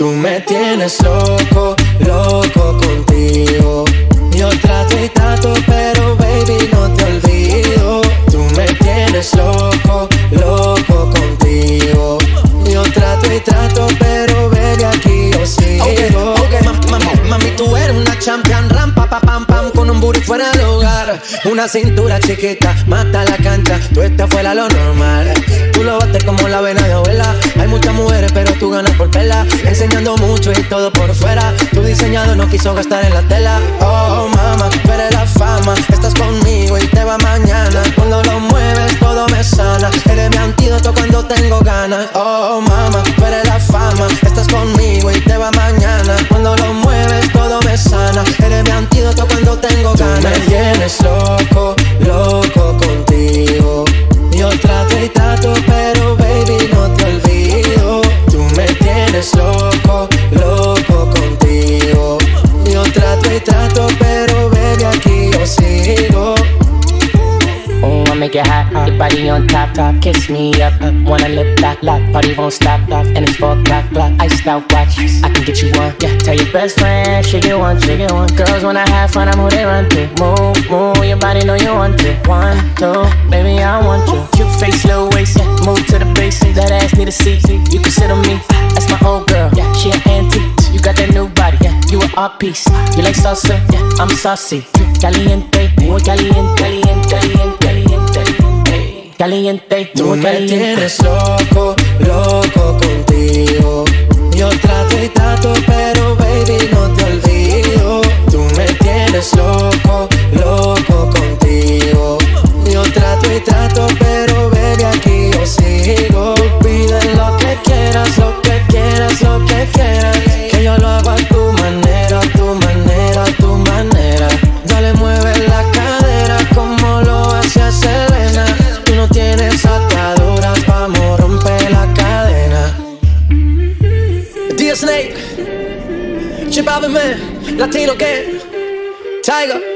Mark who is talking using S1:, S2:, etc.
S1: Tú me tienes loco, loco contigo. Yo trato y trato, pero baby no te olvido. Tú me tienes loco, loco contigo. Yo trato y trato, pero baby aquí yo sigo.
S2: Okay, mami, tú eres una champion. Rampa, pa, pam, pam, con un booty fuera de lugar.
S1: Una cintura chiquita, mata la cancha. Tú estás fuera lo normal. Tú lo bates como la vena de abuela. Hay muchas mujeres, pero tú ganas por pela. Enseñando mucho y todo por fuera. Tu diseñador no quiso gastar en la tela. Oh, mama, tú eres la fama. Estás conmigo y te va mañana. Cuando lo mueves, todo me sana. Eres mi antídoto cuando tengo ganas. Oh, mama, tú eres la fama. Estás conmigo y te va mañana. Cuando lo mueves, todo me sana. Eres mi antídoto cuando tengo ganas. Tú me tienes loco, loco contigo. Yo trato y trato, pero baby no te olvido. Tú me tienes loco, loco contigo. Yo trato y trato, pero baby aquí yo sigo.
S3: Oh, I make it hot, your body on top, top. Kiss me up, wanna lip lock, lock. Party won't stop, lock. And it's 4 o'clock, clock. Iced out watch, I can get you one. Yeah, tell your best friend, she get one, she get one. Girls wanna have fun, I'm who they run to. Move, move, your body know you want to. 1, 2, baby I want you. Cute face, little waist, yeah. Move to the base, that ass need a seat. You can sit on me, that's my old girl. Yeah, she an antique. You got that new body, yeah. You an art piece. You like salsa, yeah. I'm saucy. Caliente, muy caliente, caliente, caliente. Caliente,
S1: tú me tienes loco, loco contigo. Yo trato y trato, pero baby no te olvido. Tú me tienes loco, loco contigo. Yo trato y trato, pero baby aquí yo sigo. Pide lo que quieras, lo que quieras, lo que quieras. Que yo lo hago a tu manera, a tu manera, a tu manera. Dale, mueve la cadera como lo hace Selena. Tú no tienes ataduras, vamos, rompe la cadena.
S2: D.Snake, Chip Alvin, man, Latino Gang, Tiger.